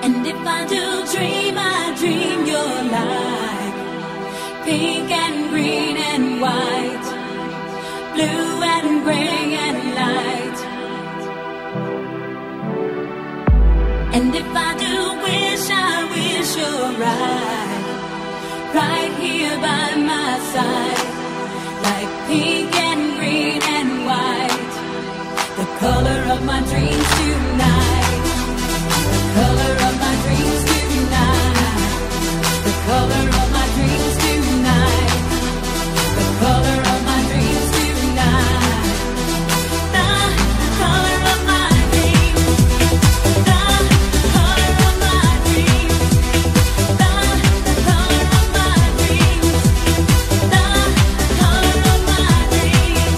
And if I do dream, I dream you're like pink and green and white, blue and gray and light. And if I do wish, I wish you're right, right here by my side, like pink and green and white, the color of my dreams tonight, the color of my dreams tonight, the color of my dreams tonight, the color of my dreams tonight, the color of my dreams, the color of my dreams, the color of my dreams, the color of my dreams.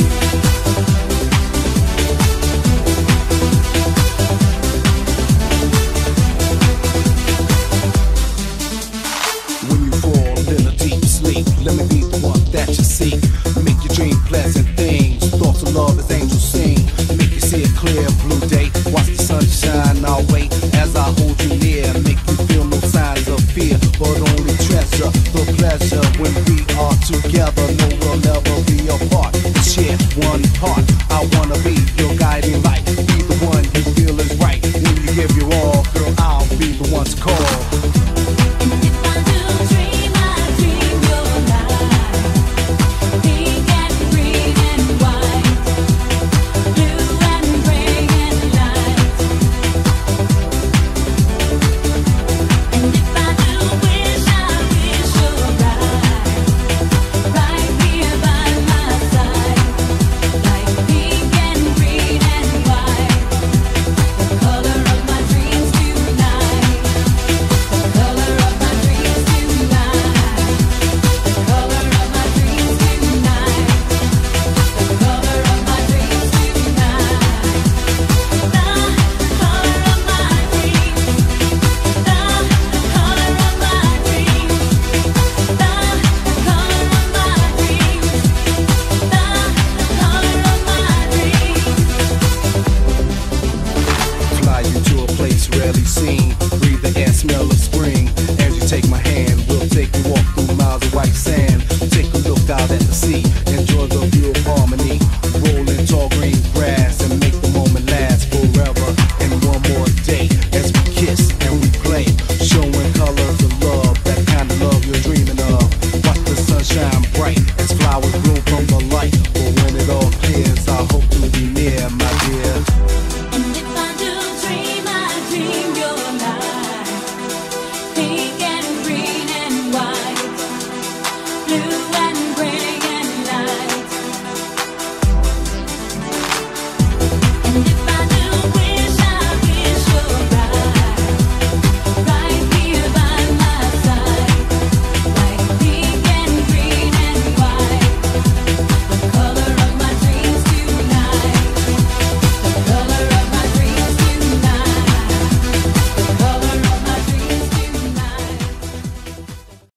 When you fall in a deep sleep, let me be the one that you seek. Make your dream pleasant things. Thoughts of love as angels sing. Make you see a clear blue day. Watch the sun shine our way as I hold you near. Make you feel no signs of fear, but only treasure the pleasure when we are together. No, we'll never be apart. Share one heart.